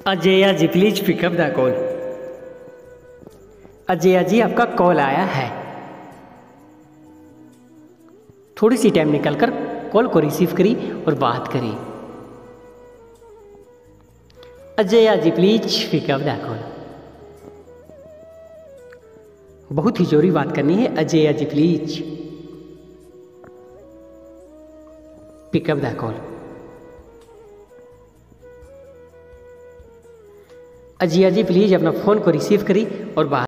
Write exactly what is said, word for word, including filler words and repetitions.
Ajay ji please pick up the call. Ajay ji आपका call आया है, थोड़ी सी टाइम निकालकर कॉल को रिसीव करी और बात करी। Ajay ji please pick up the call. बहुत ही जरूरी बात करनी है। Ajay ji please pick up the call. Ajay ji please अपना फोन को रिसीव करी और बात